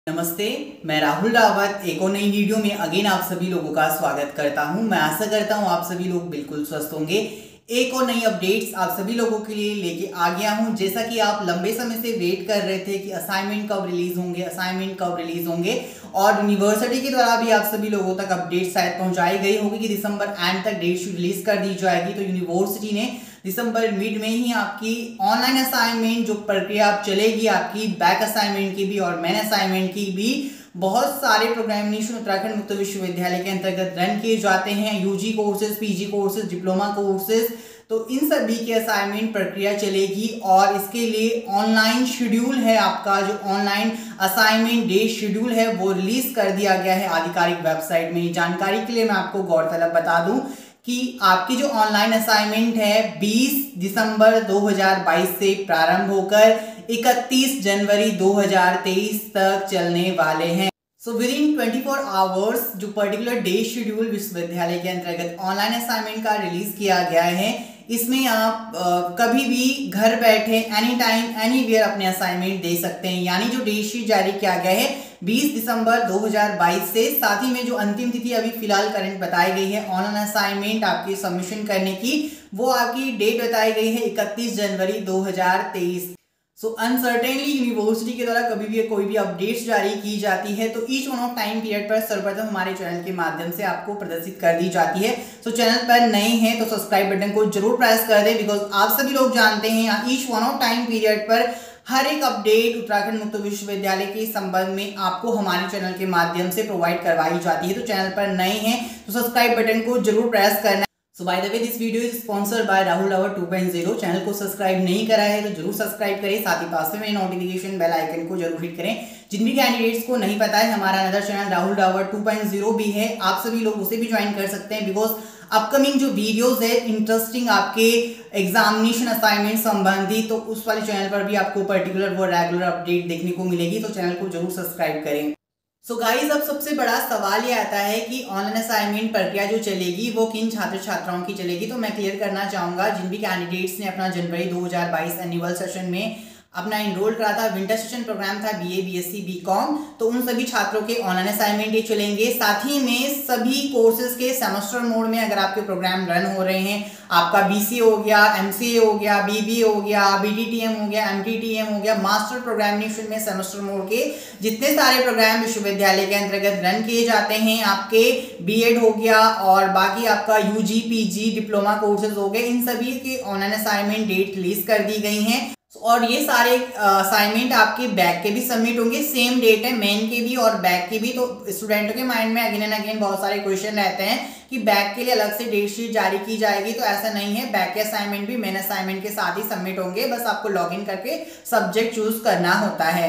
नमस्ते। मैं राहुल रावत एक और नई वीडियो में अगेन आप सभी लोगों का स्वागत करता हूं। मैं आशा करता हूं आप सभी लोग बिल्कुल स्वस्थ होंगे। एक और नई अपडेट्स आप सभी लोगों के लिए लेके आ गया हूं। जैसा कि आप लंबे समय से वेट कर रहे थे कि असाइनमेंट कब रिलीज होंगे और यूनिवर्सिटी के द्वारा भी आप सभी लोगों तक अपडेट शायद पहुंचाई गई होगी कि दिसंबर एंड तक डेट रिलीज कर दी जाएगी। तो यूनिवर्सिटी ने दिसंबर मिड में ही आपकी ऑनलाइन असाइनमेंट जो प्रक्रिया आप चलेगी, आपकी बैक असाइनमेंट की भी और मेन असाइनमेंट की भी, बहुत सारे प्रोग्रामिनेशन उत्तराखंड मुक्त विश्वविद्यालय के अंतर्गत रन किए जाते हैं। UG courses, PG courses, diploma courses, तो इन सभी की असाइनमेंट प्रक्रिया चलेगी और इसके लिए ऑनलाइन शेड्यूल है। आपका जो ऑनलाइन असाइनमेंट डेट शेड्यूल है वो रिलीज कर दिया गया है आधिकारिक वेबसाइट में। जानकारी के लिए मैं आपको गौरतलब बता दूं कि आपकी जो ऑनलाइन असाइनमेंट है 20 दिसंबर 2022 से प्रारंभ होकर 31 जनवरी 2023 तक चलने वाले हैं। सो विद इन 24 आवर्स जो पर्टिकुलर डे शेड्यूल विश्वविद्यालय के अंतर्गत ऑनलाइन असाइनमेंट का रिलीज किया गया है, इसमें आप कभी भी घर बैठे एनी टाइम एनीवेयर अपने असाइनमेंट दे सकते हैं। यानी जो डे शीट जारी किया गया है 20 दिसंबर 2022 से, साथ ही में जो अंतिम तिथि अभी फिलहाल करंट बताई गई है ऑनलाइन असाइनमेंट आपकी सबमिशन करने की, वो आपकी डेट बताई गई है 31 जनवरी 2023। सो अनसर्टेनली यूनिवर्सिटी के द्वारा कभी भी कोई भी अपडेट्स जारी की जाती है तो each one of time period पर सर्वप्रथम हमारे चैनल के माध्यम से आपको प्रदर्शित कर दी जाती है। सो चैनल पर नए हैं तो सब्सक्राइब बटन को जरूर प्रेस कर दें, बिकॉज आप सभी लोग जानते हैं each one of time period पर हर एक अपडेट उत्तराखंड मुक्त विश्वविद्यालय के संबंध में आपको हमारे चैनल के माध्यम से प्रोवाइड करवाई जाती है। तो चैनल पर नए हैं तो सब्सक्राइब बटन को जरूर प्रेस करना। So by the way this video is sponsored by Rahul Rawat 2.0। Channel को सब्सक्राइब नहीं करा है तो जरूर सब्सक्राइब करें, साथ ही पास में नोटिफिकेशन बेल आइकन को जरूर हिट करें। जिन भी कैंडिडेट्स को नहीं पता है, हमारा अनदर चैनल राहुल रावत 2.0 भी है, आप सभी लोग उसे भी ज्वाइन कर सकते हैं। बिकॉज अपकमिंग जो वीडियोस है इंटरेस्टिंग आपके एग्जामिनेशन असाइनमेंट संबंधी, तो उस वाले चैनल पर भी आपको पर्टिकुलर वो रेगुलर अपडेट देखने को मिलेगी। तो चैनल को जरूर सब्सक्राइब करें। सो गाइस, अब सबसे बड़ा सवाल ये आता है कि ऑनलाइन असाइनमेंट प्रक्रिया जो चलेगी वो किन छात्र छात्राओं की चलेगी। तो मैं क्लियर करना चाहूंगा, जिन भी कैंडिडेट्स ने अपना जनवरी 2022 एनुअल सेशन में अपना इनरोल करा था, विंटर सेशन प्रोग्राम था बीए, बीएससी, बीकॉम, तो उन सभी छात्रों के ऑनलाइन असाइनमेंट ये चलेंगे। साथ ही में सभी कोर्सेज के सेमेस्टर मोड में अगर आपके प्रोग्राम रन हो रहे हैं, आपका बीसीए हो गया, एमसीए हो गया, बीबीए हो गया, बीटीटीएम हो गया, एमटीटीएम हो गया, मास्टर प्रोग्रामिनेशन में सेमेस्टर मोड के जितने सारे प्रोग्राम विश्वविद्यालय के अंतर्गत रन किए जाते हैं, आपके बीएड हो गया और बाकी आपका यूजी, पीजी, डिप्लोमा कोर्सेज हो गए, इन सभी के ऑनलाइन असाइनमेंट डेट रिलीज कर दी गई हैं। और ये सारे असाइनमेंट आपके बैक के भी सबमिट होंगे, सेम डेट है मेन के भी और बैक के भी। तो स्टूडेंटों के माइंड में अगेन एंड अगेन बहुत सारे क्वेश्चन रहते हैं कि बैक के लिए अलग से डेट शीट जारी की जाएगी, तो ऐसा नहीं है। बैक के असाइनमेंट भी मेन असाइनमेंट के साथ ही सबमिट होंगे, बस आपको लॉगिन करके सब्जेक्ट चूज करना होता है।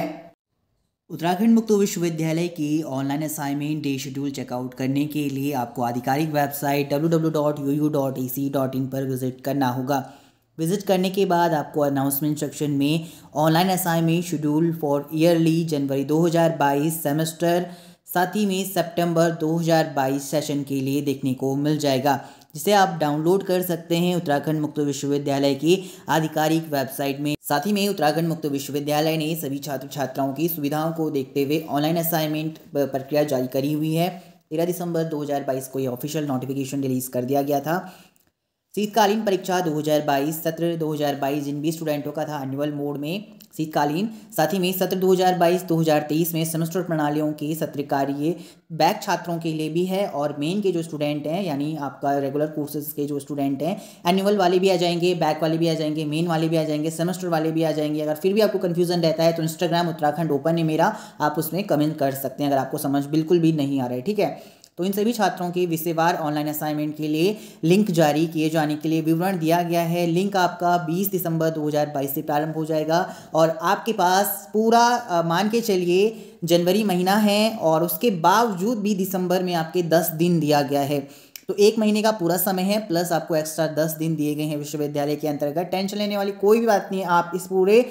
उत्तराखंड मुक्त विश्वविद्यालय की online assignment day schedule checkout करने के लिए आपको आधिकारिक वेबसाइट www.uu.ac.in पर विजिट करना होगा। विजिट करने के बाद आपको अनाउंसमेंट सेक्शन में online assignment schedule for early January 2022 semester, साथ ही में सितंबर 2022 सेशन के लिए देखने को मिल जाएगा, जिसे आप डाउनलोड कर सकते हैं उत्तराखंड मुक्त विश्वविद्यालय की आधिकारिक वेबसाइट में। साथ ही में उत्तराखंड मुक्त विश्वविद्यालय ने सभी छात्र छात्राओं की सुविधाओं को देखते हुए ऑनलाइन असाइनमेंट प्रक्रिया जारी करी हुई है। 13 दिसंबर 2022 को ये ऑफिशियल नोटिफिकेशन रिलीज कर दिया गया था। शीतकालीन परीक्षा 2022 सत्र 2022 जिन भी स्टूडेंटों का था एनुअल मोड में शीतकालीन, साथ ही में सत्र 2022-2023 में सेमेस्टर प्रणालियों के सत्र कार्य बैक छात्रों के लिए भी है और मेन के जो स्टूडेंट हैं, यानी आपका रेगुलर कोर्सेज के जो स्टूडेंट हैं, एनुअल वाले भी आ जाएंगे, बैक वाले भी आ जाएंगे, मेन वाले भी आ जाएंगे, सेमेस्टर वाले भी आ जाएंगे। अगर फिर भी आपको कन्फ्यूजन रहता है तो इंस्टाग्राम उत्तराखंड ओपन है मेरा, आप उसमें कमेंट कर सकते हैं अगर आपको समझ बिल्कुल भी नहीं आ रहा है, ठीक है। तो इन सभी छात्रों के विषयवार ऑनलाइन असाइनमेंट के लिए लिंक जारी किए जाने के लिए विवरण दिया गया है। लिंक आपका 20 दिसंबर 2022 से प्रारंभ हो जाएगा और आपके पास पूरा मान के चलिए जनवरी महीना है और उसके बावजूद भी दिसंबर में आपके 10 दिन दिया गया है। तो एक महीने का पूरा समय है, प्लस आपको एक्स्ट्रा 10 दिन दिए गए हैं विश्वविद्यालय के अंतर्गत। टेंशन लेने वाली कोई भी बात नहीं है, आप इस पूरे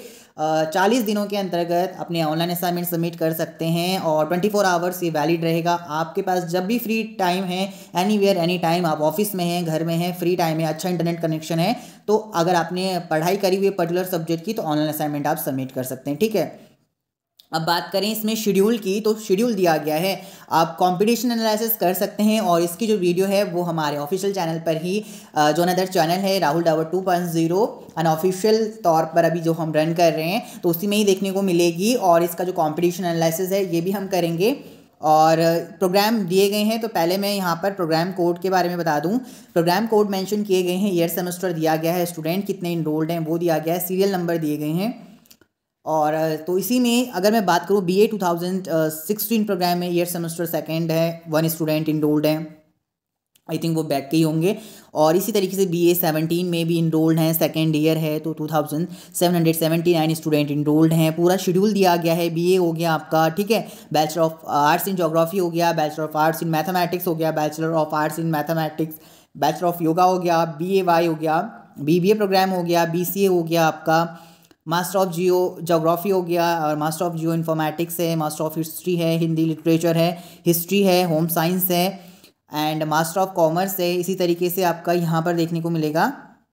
40 दिनों के अंतर्गत अपने ऑनलाइन असाइनमेंट सबमिट कर सकते हैं और 24 आवर्स ये वैलिड रहेगा। आपके पास जब भी फ्री टाइम है, एनीवेयर एनी टाइम, आप ऑफिस में हैं, घर में हैं, फ्री टाइम है, अच्छा इंटरनेट कनेक्शन है, तो अगर आपने पढ़ाई करी हुई है पर्टिकुलर सब्जेक्ट की तो ऑनलाइन असाइनमेंट आप सबमिट कर सकते हैं, ठीक है। अब बात करें इसमें शेड्यूल की, तो शेड्यूल दिया गया है, आप कंपटीशन एनालिसिस कर सकते हैं और इसकी जो वीडियो है वो हमारे ऑफिशियल चैनल पर ही, जो अनदर चैनल है राहुल डावर 2.0 अनऑफिशियल तौर पर अभी जो हम रन कर रहे हैं, तो उसी में ही देखने को मिलेगी। और इसका जो कंपटीशन एनालिसिस है ये भी हम करेंगे और प्रोग्राम दिए गए हैं। तो पहले मैं यहाँ पर प्रोग्राम कोड के बारे में बता दूँ। प्रोग्राम कोड मेंशन किए गए हैं, ईयर सेमेस्टर दिया गया है, स्टूडेंट कितने इनरोल्ड हैं वो दिया गया है, सीरियल नंबर दिए गए हैं। और तो इसी में अगर मैं बात करूँ BA 2016 प्रोग्राम में ईयर सेमेस्टर सेकंड है, 1 स्टूडेंट इनरोल्ड है, आई थिंक वो बैक के ही होंगे। और इसी तरीके से BA 17 में भी इनरोल्ड हैं, सेकेंड ईयर है, तो 2779 स्टूडेंट इनरोल्ड हैं। पूरा शेड्यूल दिया गया है। BA हो गया आपका, ठीक है, bachelor of arts in geography हो गया, bachelor of arts in mathematics हो गया, bachelor of arts in mathematics, bachelor of yoga हो गया, BAY हो गया, BBA प्रोग्राम हो गया, BCA हो गया आपका, मास्टर ऑफ ज्योग्राफी हो गया और मास्टर ऑफ जियो इन्फॉर्मेटिक्स है, मास्टर ऑफ हिस्ट्री है, हिंदी लिटरेचर है, हिस्ट्री है, होम साइंस है एंड मास्टर ऑफ कॉमर्स है। इसी तरीके से आपका यहाँ पर देखने को मिलेगा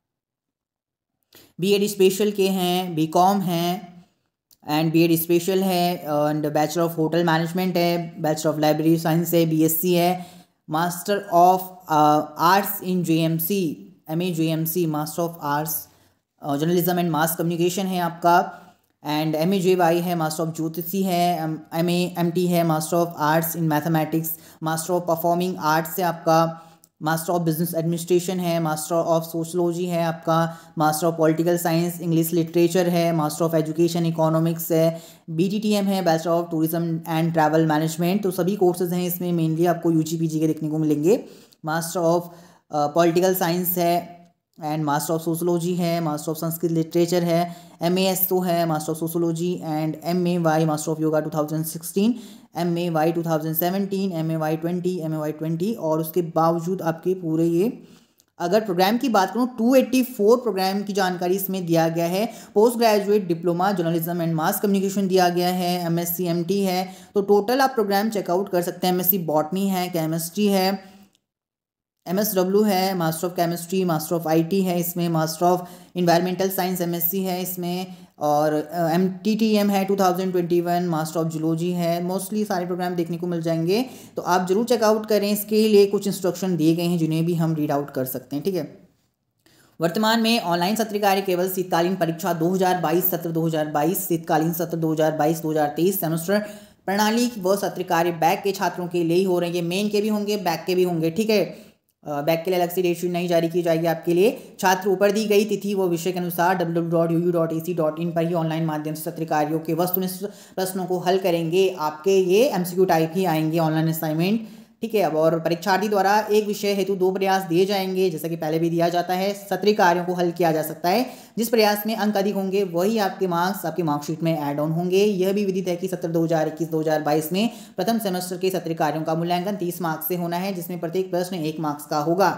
BEd स्पेशल के हैं, BCom हैं एंड BEd स्पेशल है and bachelor of hotel management है, बैचलर ऑफ लाइब्रेरी साइंस है, BSc है, master of arts in JMC, MA JMC, master of arts journalism and mass communication है आपका एंड MAJY है, मास्टर ऑफ ज्योतिषी है, MAMT है, master of arts in mathematics, master of performing arts है आपका, मास्टर ऑफ बिजनेस एडमिनिस्ट्रेशन है, master of sociology है आपका, master of political science English literature है, मास्टर ऑफ एजुकेशन इकोनॉमिक्स है, BTTM है, bachelor of tourism and travel management. तो सभी कोर्सेज हैं इसमें, मेनली आपको UG PG के देखने को मिलेंगे। मास्टर ऑफ पॉलिटिकल साइंस है एंड मास्टर ऑफ सोशोलॉजी है, मास्टर ऑफ संस्कृत लिटरेचर है, MAS तो है, master of sociology and MAY master of yoga 2016, MAY 2017, MAY 20 और उसके बावजूद आपके पूरे ये, अगर प्रोग्राम की बात करूँ 284 प्रोग्राम की जानकारी इसमें दिया गया है। Post graduate diploma journalism and mass communication दिया गया है, MSc MT है। तो टोटल आप प्रोग्राम चेकआउट कर सकते हैं। MSc बॉटनी है, केमिस्ट्री है, MSW है, master of chemistry, master of IT है इसमें, master of environmental science MSc है इसमें और MTTM है 2021, मास्टर ऑफ जूलॉजी है। मोस्टली सारे प्रोग्राम देखने को मिल जाएंगे, तो आप जरूर चेकआउट करें। इसके लिए कुछ इंस्ट्रक्शन दिए गए हैं जिन्हें भी हम रीड आउट कर सकते हैं, ठीक है। वर्तमान में ऑनलाइन सत्र कार्य केवल शीतकालीन परीक्षा 2022 सत्र 2022, शीतकालीन सत्र 2022-2023 सेमेस्टर प्रणाली व सत्र कार्य बैक के छात्रों के लिए ही हो रहे हैं। मेन के भी होंगे, बैक के भी होंगे, ठीक है। बैक के लिए अलग से डेट शीट नहीं जारी की जाएगी आपके लिए। छात्र ऊपर दी गई तिथि व विषय के अनुसार www.uu.ac.in पर ही ऑनलाइन माध्यम से सत्र कार्यों के वस्तुनिष्ठ प्रश्नों को हल करेंगे। आपके ये MCQ टाइप ही आएंगे ऑनलाइन असाइनमेंट, ठीक है। अब और परीक्षार्थी द्वारा एक विषय हेतु 2 प्रयास दिए जाएंगे, जैसा कि पहले भी दिया जाता है। सत्र कार्यों को हल किया जा सकता है, जिस प्रयास में अंक अधिक होंगे वही आपके मार्क्स आपके मार्कशीट में ऐड ऑन होंगे। यह भी विदित है कि सत्र 2021-2022 में प्रथम सेमेस्टर के सत्र कार्यों का मूल्यांकन 30 मार्क्स से होना है, जिसमें प्रत्येक प्रश्न 1 मार्क्स का होगा।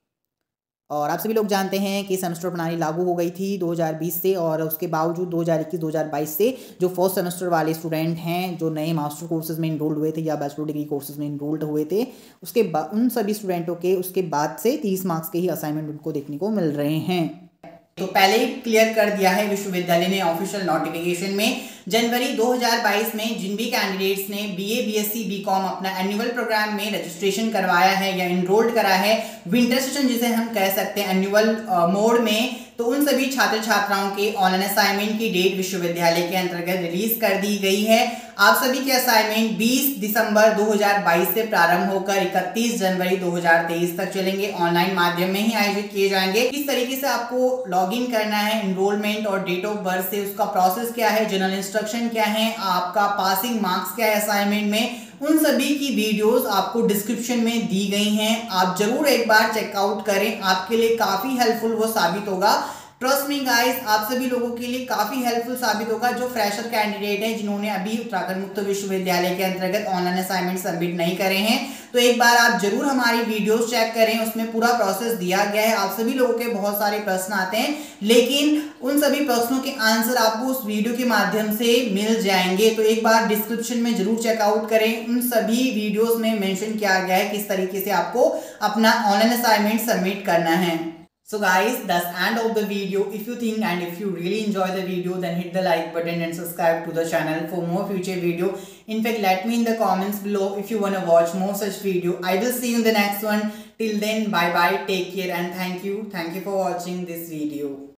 और आप सभी लोग जानते हैं कि सेमेस्टर प्रणाली लागू हो गई थी 2020 से, और उसके बावजूद 2021-2022 से जो फर्स्ट सेमेस्टर वाले स्टूडेंट हैं जो नए मास्टर कोर्सेज में इनरोल्ड हुए थे या बैचलर डिग्री कोर्सेज में इनरोल्ड हुए थे, उसके बाद उन सभी स्टूडेंटों के उसके बाद से 30 मार्क्स के ही असाइनमेंट उनको देखने को मिल रहे हैं। तो पहले ही क्लियर कर दिया है विश्वविद्यालय ने ऑफिशियल नोटिफिकेशन में, जनवरी 2022 में जिन भी कैंडिडेट्स ने BA BSc BCom अपना एनुअल प्रोग्राम में रजिस्ट्रेशन करवाया है या इनरोल्ड करा है विंटर सेशन जिसे हम कह सकते हैं एनुअल मोड में, तो उन सभी छात्र छात्राओं के ऑनलाइन असाइनमेंट की डेट विश्वविद्यालय के अंतर्गत रिलीज कर दी गई है। आप सभी के असाइनमेंट 20 दिसंबर 2022 से प्रारंभ होकर 31 जनवरी 2023 तक चलेंगे। ऑनलाइन माध्यम में ही आयोजित किए जाएंगे। किस तरीके से आपको लॉगिन करना है, एनरोलमेंट और डेट ऑफ बर्थ से उसका प्रोसेस क्या है, जनरल इंस्ट्रक्शन क्या है, आपका पासिंग मार्क्स क्या है असाइनमेंट में, उन सभी की वीडियोस आपको डिस्क्रिप्शन में दी गई हैं। आप जरूर एक बार चेकआउट करें, आपके लिए काफी हेल्पफुल वो साबित होगा। ट्रस्ट मी गाइस, आप सभी लोगों के लिए काफी हेल्पफुल साबित होगा जो फ्रेशर कैंडिडेट हैं, जिन्होंने अभी उत्तराखंड मुक्त विश्वविद्यालय के अंतर्गत ऑनलाइन असाइनमेंट सबमिट नहीं करे हैं। तो एक बार आप जरूर हमारी वीडियोस चेक करें, उसमें पूरा प्रोसेस दिया गया है। आप सभी लोगों के बहुत सारे प्रश्न आते हैं, लेकिन उन सभी प्रश्नों के आंसर आपको उस वीडियो के माध्यम से मिल जाएंगे। तो एक बार डिस्क्रिप्शन में जरूर चेकआउट करें, उन सभी वीडियोस में मेंशन किया गया है किस तरीके से आपको अपना ऑनलाइन असाइनमेंट सबमिट करना है। So guys, that's end of the video. If you think and if you really enjoy the video, then hit the like button and subscribe to the channel for more future video. In fact, let me in the comments below if you want to watch more such video. I will see you in the next one. Till then, bye bye, take care and thank you. Thank you for watching this video.